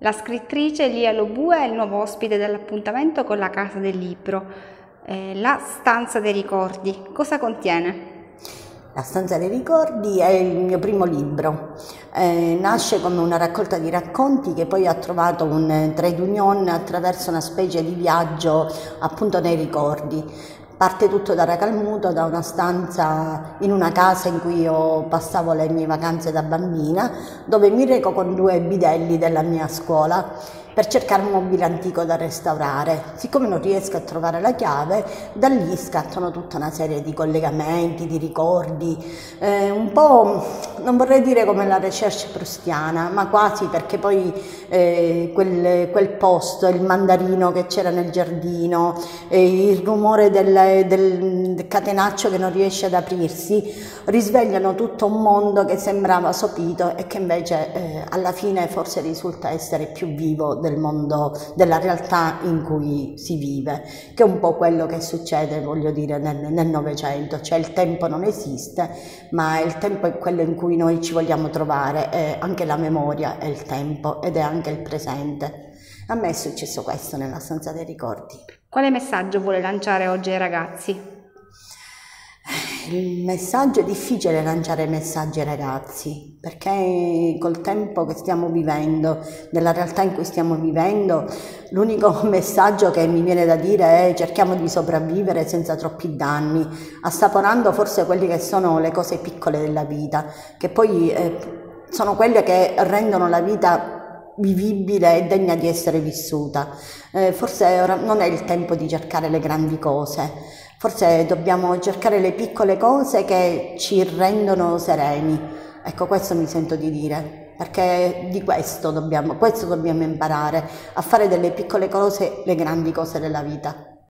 La scrittrice Lia Lobue è il nuovo ospite dell'appuntamento con la Casa del Libro. La stanza dei ricordi, cosa contiene? La stanza dei ricordi è il mio primo libro, nasce come una raccolta di racconti che poi ha trovato un trade union attraverso una specie di viaggio appunto nei ricordi. Parte tutto da Racalmuto, da una stanza in una casa in cui io passavo le mie vacanze da bambina, dove mi reco con due bidelli della mia scuola per cercare un mobile antico da restaurare. Siccome non riesco a trovare la chiave, da lì scattano tutta una serie di collegamenti, di ricordi, un po', non vorrei dire come la recherche proustiana, ma quasi, perché poi quel posto, il mandarino che c'era nel giardino, il rumore del catenaccio che non riesce ad aprirsi, risvegliano tutto un mondo che sembrava sopito e che invece alla fine forse risulta essere più vivo del mondo, della realtà in cui si vive, che è un po' quello che succede, voglio dire, nel Novecento, cioè il tempo non esiste, ma il tempo è quello in cui noi ci vogliamo trovare, e anche la memoria è il tempo ed è anche il presente. A me è successo questo nella stanza dei ricordi. Quale messaggio vuole lanciare oggi ai ragazzi? Il messaggio è difficile lanciare messaggi ai ragazzi, perché col tempo che stiamo vivendo, nella realtà in cui stiamo vivendo, l'unico messaggio che mi viene da dire è: cerchiamo di sopravvivere senza troppi danni, assaporando forse quelle che sono le cose piccole della vita, che poi sono quelle che rendono la vita vivibile e degna di essere vissuta. Forse ora non è il tempo di cercare le grandi cose. Forse dobbiamo cercare le piccole cose che ci rendono sereni. Ecco, questo mi sento di dire, perché di questo dobbiamo imparare, a fare delle piccole cose le grandi cose della vita.